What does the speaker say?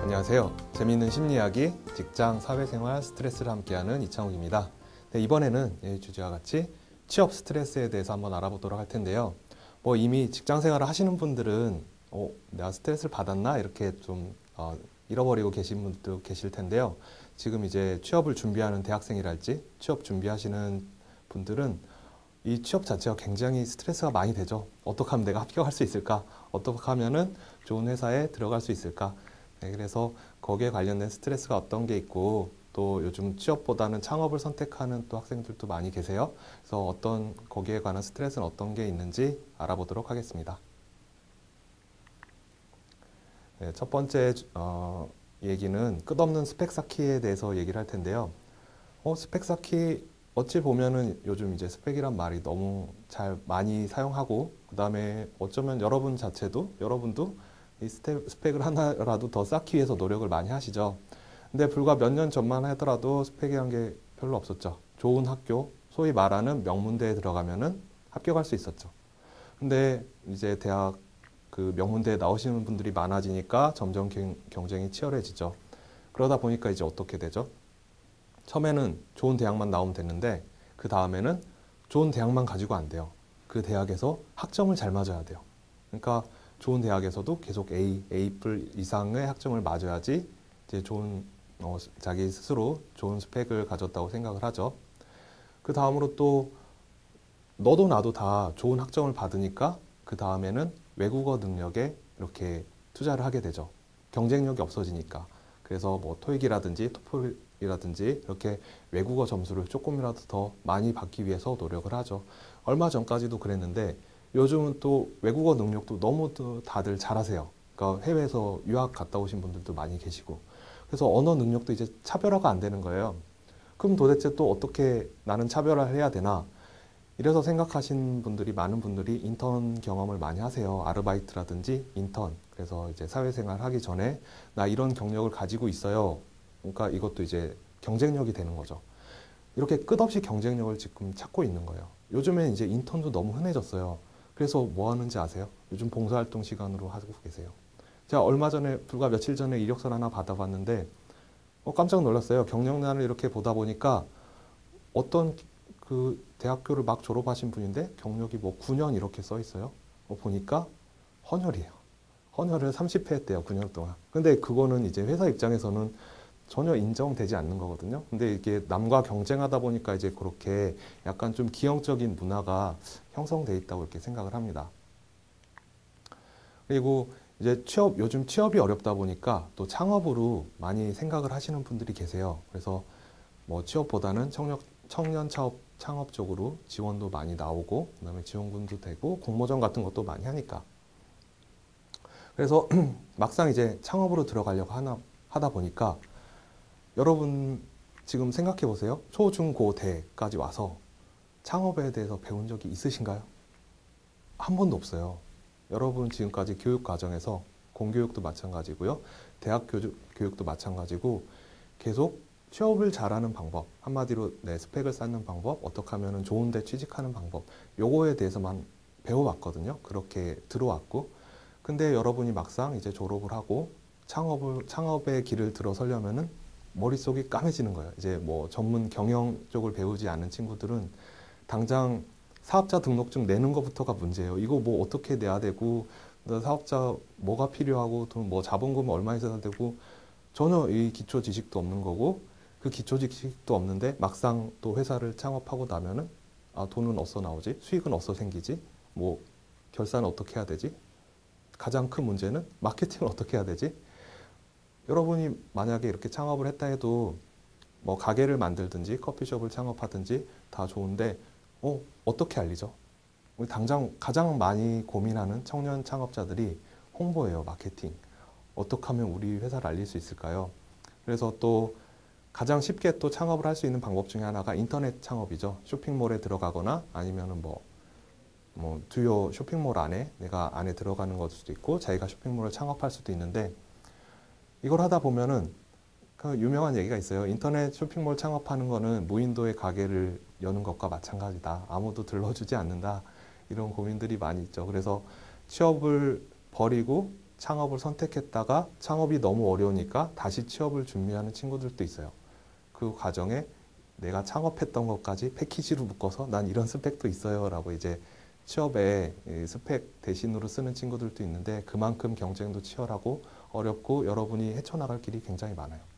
안녕하세요. 재미있는 심리이야기, 직장, 사회생활, 스트레스를 함께하는 이창욱입니다. 네, 이번에는 이 주제와 같이 취업 스트레스에 대해서 한번 알아보도록 할 텐데요. 이미 직장 생활을 하시는 분들은 내가 스트레스를 받았나? 이렇게 좀 잃어버리고 계신 분들도 계실 텐데요. 지금 이제 취업을 준비하는 대학생이랄지 취업 준비하시는 분들은 이 취업 자체가 굉장히 스트레스가 많이 되죠. 어떻게 하면 내가 합격할 수 있을까? 어떻게 하면은 좋은 회사에 들어갈 수 있을까? 네, 그래서 거기에 관련된 스트레스가 어떤 게 있고 또 요즘 취업보다는 창업을 선택하는 또 학생들도 많이 계세요. 그래서 거기에 관한 스트레스는 어떤 게 있는지 알아보도록 하겠습니다. 네, 첫 번째 얘기는 끝없는 스펙 쌓기에 대해서 얘기를 할 텐데요. 스펙 쌓기 어찌 보면은 요즘 이제 스펙이란 말이 너무 많이 사용하고 그다음에 어쩌면 여러분도 이 스펙을 하나라도 더 쌓기 위해서 노력을 많이 하시죠. 근데 불과 몇 년 전만 하더라도 스펙이란 게 별로 없었죠. 좋은 학교, 소위 말하는 명문대에 들어가면은 합격할 수 있었죠. 근데 이제 대학 그 명문대에 나오시는 분들이 많아지니까 점점 경쟁이 치열해지죠. 그러다 보니까 이제 어떻게 되죠? 처음에는 좋은 대학만 나오면 됐는데 그 다음에는 좋은 대학만 가지고 안 돼요. 그 대학에서 학점을 잘 맞아야 돼요. 그러니까 좋은 대학에서도 계속 A+ 이상의 학점을 맞아야지 이제 자기 스스로 좋은 스펙을 가졌다고 생각을 하죠. 그 다음으로 또 너도 나도 다 좋은 학점을 받으니까 그 다음에는 외국어 능력에 이렇게 투자를 하게 되죠. 경쟁력이 없어지니까. 그래서 토익이라든지 토플이라든지 이렇게 외국어 점수를 조금이라도 더 많이 받기 위해서 노력을 하죠. 얼마 전까지도 그랬는데 요즘은 또 외국어 능력도 너무 다들 잘하세요. 그러니까 해외에서 유학 갔다 오신 분들도 많이 계시고. 그래서 언어 능력도 이제 차별화가 안 되는 거예요. 그럼 도대체 또 어떻게 나는 차별화를 해야 되나? 이래서 생각하신 분들이 많은 분들이 인턴 경험을 많이 하세요. 아르바이트라든지 인턴. 그래서 이제 사회생활 하기 전에 나 이런 경력을 가지고 있어요. 그러니까 이것도 이제 경쟁력이 되는 거죠. 이렇게 끝없이 경쟁력을 지금 찾고 있는 거예요. 요즘엔 이제 인턴도 너무 흔해졌어요. 그래서 뭐 하는지 아세요? 요즘 봉사활동 시간으로 하고 계세요. 제가 얼마 전에, 불과 며칠 전에 이력서 하나 받아봤는데, 깜짝 놀랐어요. 경력란을 이렇게 보다 보니까 어떤 그 대학교를 막 졸업하신 분인데 경력이 9년 이렇게 써 있어요. 보니까 헌혈이에요. 헌혈을 30회 했대요, 9년 동안. 근데 그거는 이제 회사 입장에서는 전혀 인정되지 않는 거거든요. 근데 이게 남과 경쟁하다 보니까 이제 그렇게 약간 좀 기형적인 문화가 형성돼 있다고 이렇게 생각을 합니다. 그리고 이제 요즘 취업이 어렵다 보니까 또 창업으로 많이 생각을 하시는 분들이 계세요. 그래서 취업보다는 청년 창업 쪽으로 지원도 많이 나오고, 그다음에 지원금도 되고, 공모전 같은 것도 많이 하니까. 그래서 막상 이제 창업으로 들어가려고 하다 보니까 여러분 지금 생각해 보세요. 초, 중, 고, 대까지 와서 창업에 대해서 배운 적이 있으신가요? 한 번도 없어요. 여러분 지금까지 교육 과정에서 공교육도 마찬가지고요. 대학 교육도 마찬가지고 계속 취업을 잘하는 방법, 한마디로 내 스펙을 쌓는 방법, 어떻게 하면 좋은 데 취직하는 방법, 요거에 대해서만 배워왔거든요. 그렇게 들어왔고. 근데 여러분이 막상 이제 졸업을 하고 창업의 길을 들어서려면은 머릿속이 까매지는 거예요. 이제 전문 경영 쪽을 배우지 않은 친구들은 당장 사업자 등록증 내는 것부터가 문제예요. 이거 어떻게 내야 되고, 사업자 뭐가 필요하고, 돈 자본금 얼마 있어야 되고, 전혀 이 기초 지식도 없는 거고, 그 기초 지식도 없는데 막상 또 회사를 창업하고 나면은 돈은 어디서 나오지? 수익은 어디서 생기지? 결산은 어떻게 해야 되지? 가장 큰 문제는 마케팅을 어떻게 해야 되지? 여러분이 만약에 이렇게 창업을 했다 해도 가게를 만들든지 커피숍을 창업하든지 다 좋은데 어떻게 알리죠? 우리 당장 가장 많이 고민하는 청년 창업자들이 홍보예요, 마케팅. 어떻게 하면 우리 회사를 알릴 수 있을까요? 그래서 또 가장 쉽게 또 창업을 할 수 있는 방법 중에 하나가 인터넷 창업이죠. 쇼핑몰에 들어가거나 아니면은 주요 쇼핑몰 안에 내가 안에 들어가는 것일 수도 있고 자기가 쇼핑몰을 창업할 수도 있는데 이걸 하다 보면은 그 유명한 얘기가 있어요. 인터넷 쇼핑몰 창업하는 거는 무인도에 가게를 여는 것과 마찬가지다. 아무도 들러주지 않는다. 이런 고민들이 많이 있죠. 그래서 취업을 버리고 창업을 선택했다가 창업이 너무 어려우니까 다시 취업을 준비하는 친구들도 있어요. 그 과정에 내가 창업했던 것까지 패키지로 묶어서 난 이런 스펙도 있어요 라고 이제 취업에 스펙 대신으로 쓰는 친구들도 있는데 그만큼 경쟁도 치열하고 어렵고 여러분이 헤쳐나갈 길이 굉장히 많아요.